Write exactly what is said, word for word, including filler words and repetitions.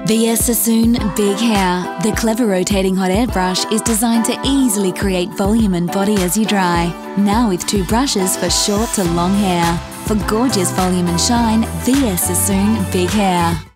V S Sassoon Big Hair. The clever rotating hot air brush is designed to easily create volume and body as you dry. Now with two brushes for short to long hair. For gorgeous volume and shine, V S Sassoon Big Hair.